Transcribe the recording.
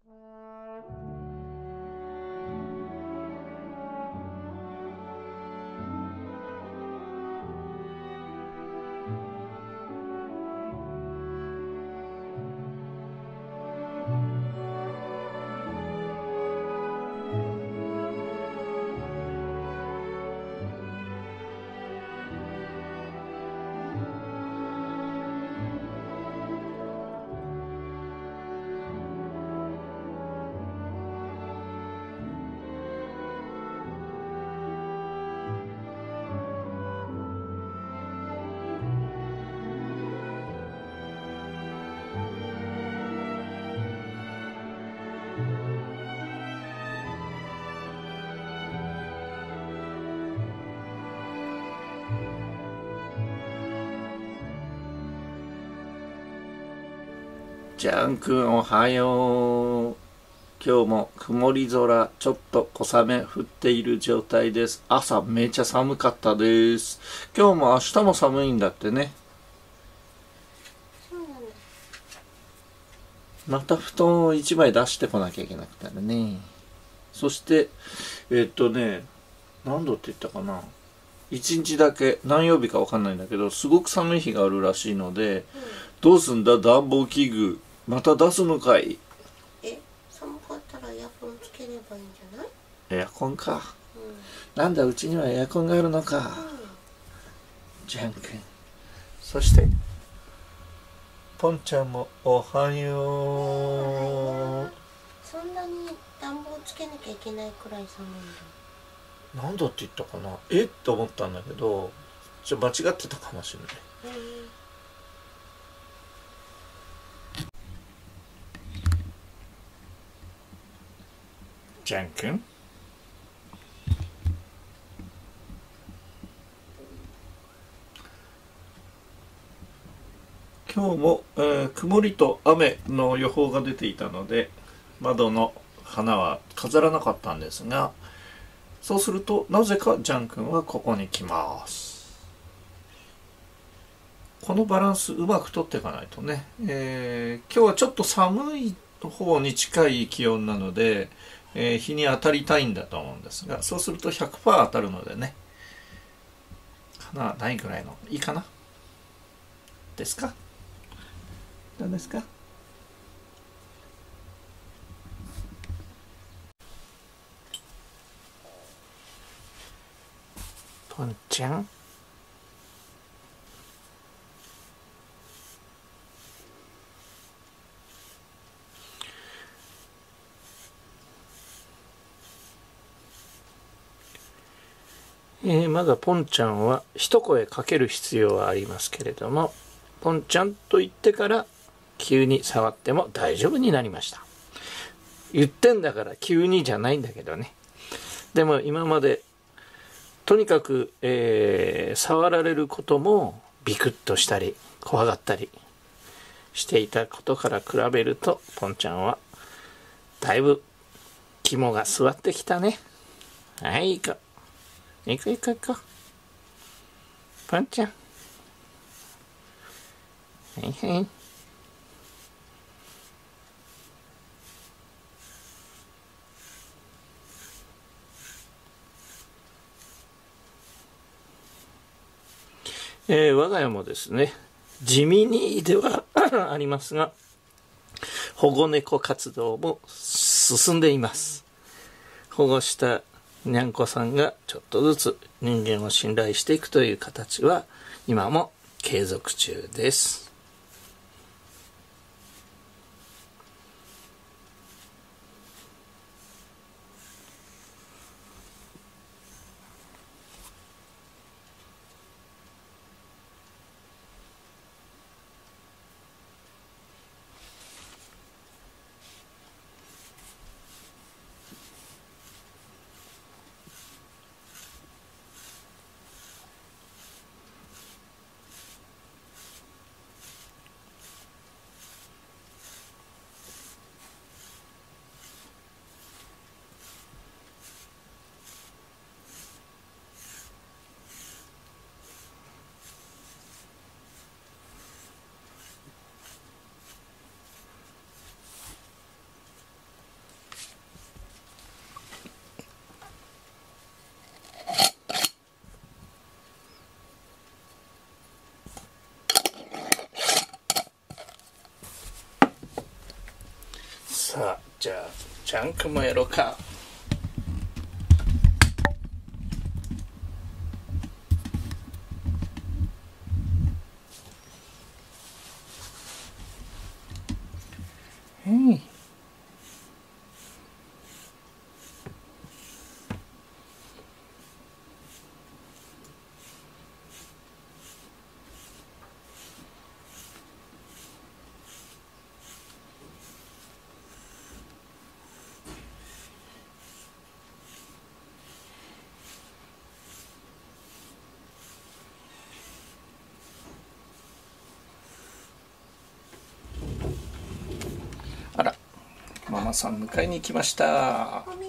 ジャン君おはよう。今日も曇り空、ちょっと小雨降っている状態です。朝めちゃ寒かったです。今日も明日も寒いんだってね。 そうなんだ。 また布団を1枚出してこなきゃいけなくなるね。そして何度って言ったかな、1日だけ何曜日か分かんないんだけどすごく寒い日があるらしいので、どうすんだ暖房器具また出すのかい。 寒かったらエアコンつければいいんじゃない？ エアコンか、なんだうちにはエアコンがあるのか、ジャン君。そしてポンちゃんもおはよう。 そんなに暖房つけなきゃいけないくらい寒いんだ。 何度って言ったかな、って思ったんだけど間違ってたかもしれない。ジャン君、今日も、曇りと雨の予報が出ていたので窓の花は飾らなかったんですが、そうするとなぜかジャン君はここに来ます。このバランスうまく取っていかないとね、今日はちょっと寒い方に近い気温なので、日に当たりたいんだと思うんですが、そうすると 100% 当たるのでね、花ないぐらいのいいかなですか。どうですか。ポンちゃん、まだポンちゃんは一声かける必要はありますけれども、ポンちゃんと言ってから急に触っても大丈夫になりました。言ってんだから急にじゃないんだけどね。でも今までとにかく、触られることもビクッとしたり怖がったりしていたことから比べると、ポンちゃんはだいぶ肝が据わってきたね。はい、行こう行こう行こう行こう。ポンちゃん、はいはい。我が家もですね、地味にではありますが、保護猫活動も進んでいます。保護したにゃんこさんがちょっとずつ人間を信頼していくという形は今も継続中です。 さあじゃあジャンクもやろうか。あら、ママさん迎えに行きました。